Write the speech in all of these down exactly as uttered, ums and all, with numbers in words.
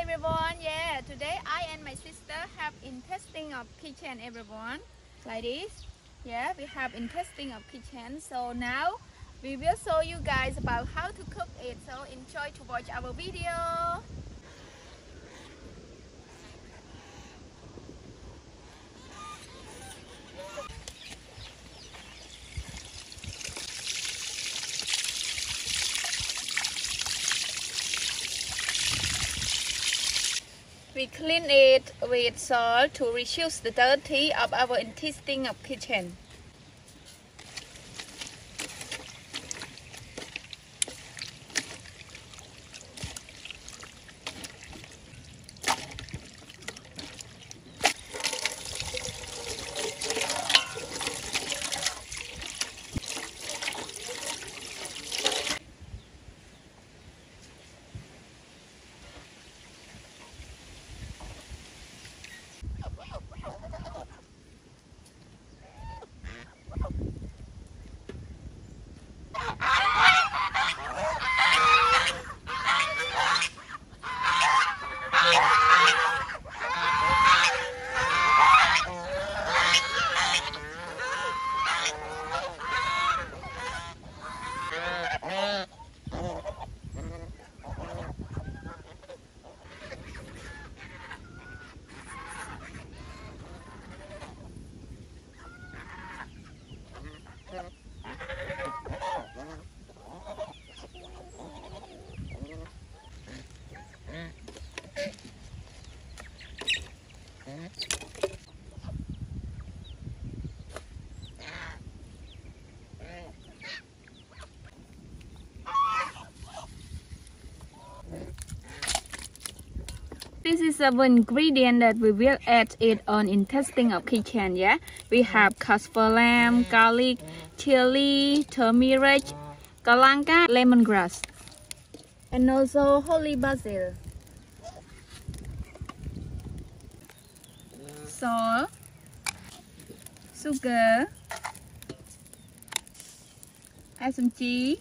everyone. Yeah, today I and my sister have interesting of kitchen everyone. Like this. Yeah, we have interesting of kitchen. So now we will show you guys about how to cook it. So enjoy to watch our video. We clean it with salt to reduce the dirty of our intestine of kitchen. This is the ingredient that we will add it on intestine of kitchen. Yeah, we have cassava lamb, garlic, chili, turmeric, galangal, lemongrass, and also holy basil, salt, sugar, add some cheese,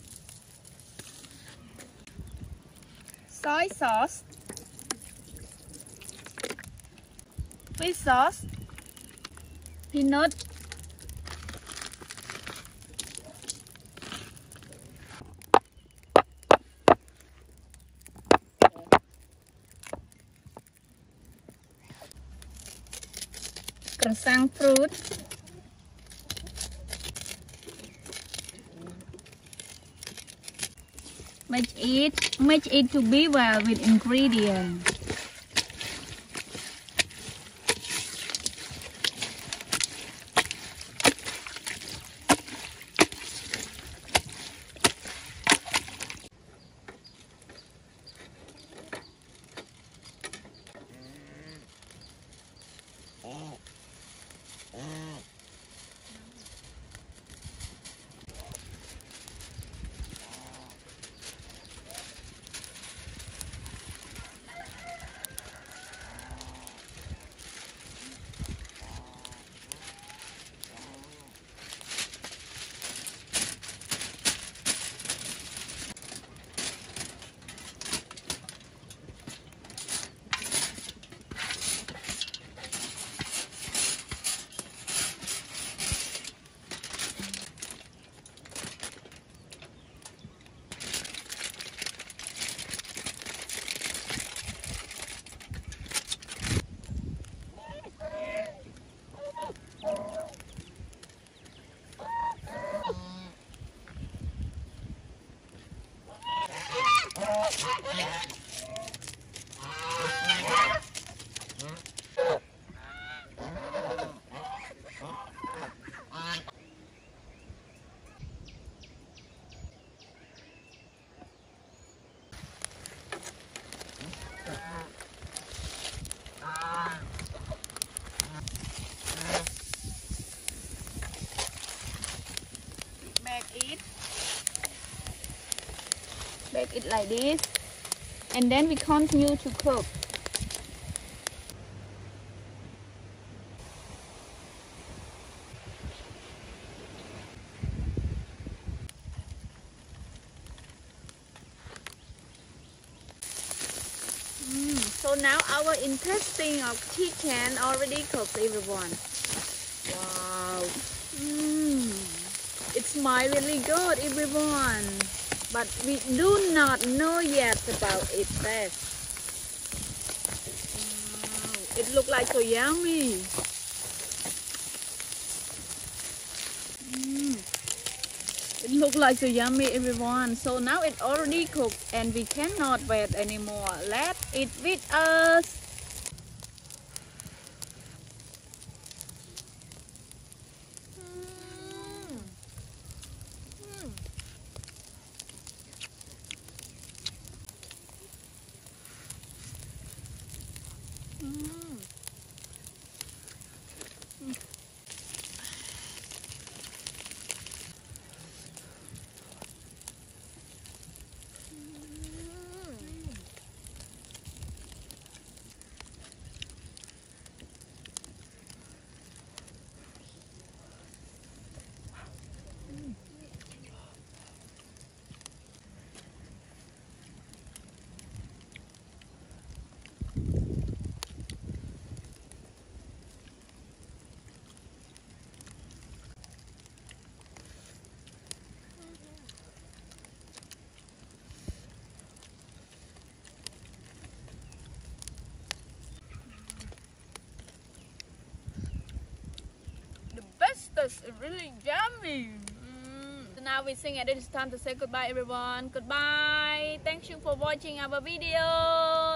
soy sauce, fish sauce, peanut, crescent fruit, mix it, mix it to be well with ingredients. It bake it like this, and then we continue to cook. Mm, So now our intestine of chicken already cooked, everyone. Wow. Mm. It smells really good, everyone. But we do not know yet about its taste. Wow. It looks like so yummy. Mm. It looks like so yummy, everyone. So now it already cooked and we cannot wait anymore. Let it with us. Mm. Mm. Mm. It's really yummy. Mm. So now we sing and it is time to say goodbye, everyone. Goodbye. Thank you for watching our video.